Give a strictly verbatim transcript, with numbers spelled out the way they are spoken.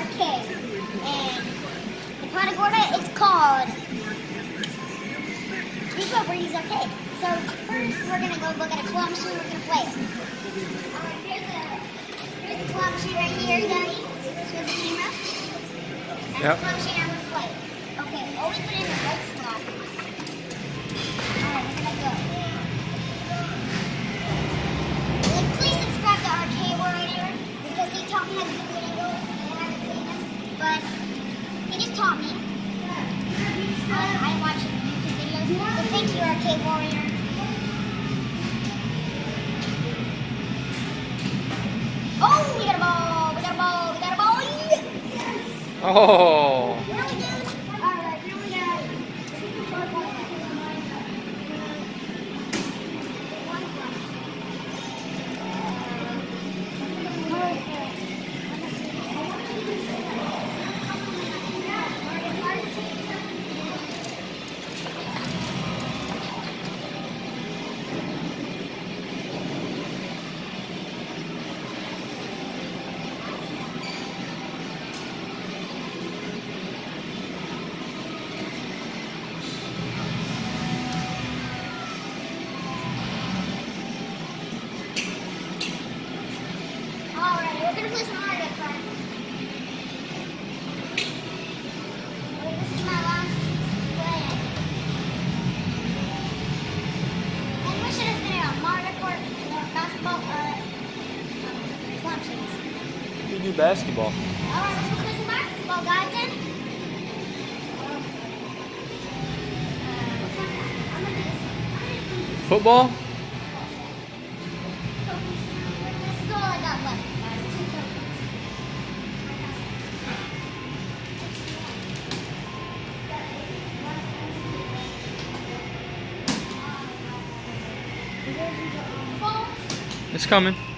arcade. And in Punta Gorda, it's called Depot Breeze Arcade. So first, we're gonna go look at a claw machine. We're gonna play it. All right, here's the here's the claw machine right here, Daddy. Here's the camera. And Yep. the claw machine I'm gonna play. Okay, always put it in the right slot. All right, we're gonna go. Like, please subscribe to Arcade Warrior because he taught me how to do videos and I haven't seen him, but he just taught me. I, I watch his YouTube videos, so thank you, Arcade Warrior. Oh, we got a ball! We got a ball! We got a ball! Yes! Oh. Here we go. All right, here we go. Alright, we're gonna play some Mario Kart. Wait, this is my last play. And we should have been on Mario Kart, uh, basketball, uh, um, clutches. You do basketball. Alright, let's go play some basketball, guys, then. Uh, I'm gonna do this. Football? This is all I got left, guys. Two tokens. It's coming.